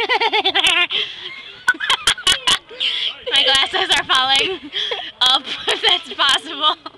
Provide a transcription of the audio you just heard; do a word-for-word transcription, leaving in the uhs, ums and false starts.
My glasses are falling up, if that's possible.